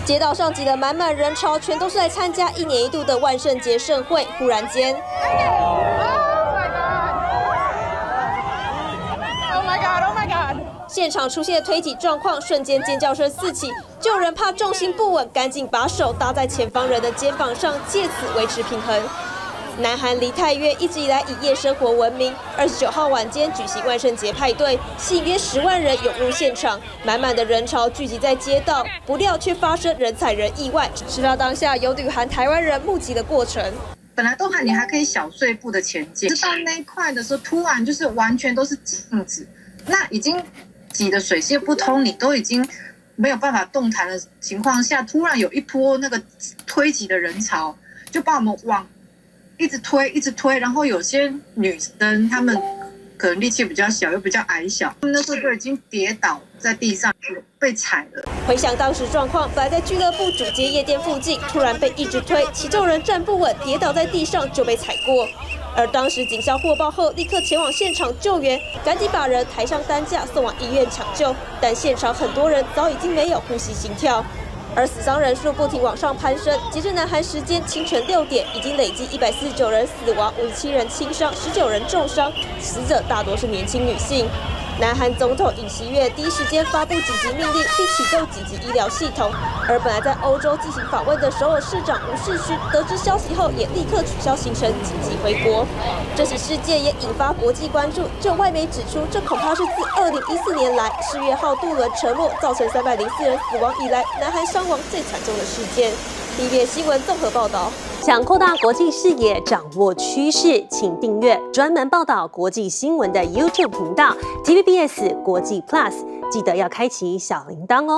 街道上挤得满满人潮，全都是来参加1年1度的万圣节盛会。忽然间， 现场出现推挤状况，瞬间尖叫声四起，救人怕重心不稳，赶紧把手搭在前方人的肩膀上，借此维持平衡。南韩梨泰院一直以来以夜生活闻名，29号晚间举行万圣节派对，吸引约10万人涌入现场，满满的人潮聚集在街道，不料却发生人踩人意外。事发当下，有旅韩台湾人目击的过程。 本来都你还可以小碎步的前进，到那一块的时候，突然就是完全都是镜子，那已经挤得水泄不通，你都已经没有办法动弹的情况下，突然有一波那个推挤的人潮，就把我们往一直推，然后有些女生她们可能力气比较小，又比较矮小，她们那时候就已经跌倒在地上被踩了。 回想当时状况，本来在俱乐部主街夜店附近，突然被一直推，其中人站不稳，跌倒在地上就被踩过。而当时警消获报后，立刻前往现场救援，赶紧把人抬上担架送往医院抢救。但现场很多人早已经没有呼吸心跳，而死伤人数不停往上攀升。截至南韩时间清晨6点，已经累计149人死亡，57人轻伤，19人重伤，死者大多是年轻女性。 南韩总统尹锡悦第一时间发布紧急命令，并启动紧急医疗系统。而本来在欧洲进行访问的首尔市长吴世勋，得知消息后也立刻取消行程，紧急回国。这起事件也引发国际关注，就外媒指出，这恐怕是自2014年来4月号渡轮沉没造成304人死亡以来，南韩伤亡最惨重的事件。TVBS 新闻综合报道。 想扩大国际视野，掌握趋势，请订阅专门报道国际新闻的 YouTube 频道 TVBS 国际 Plus， 记得要开启小铃铛哦。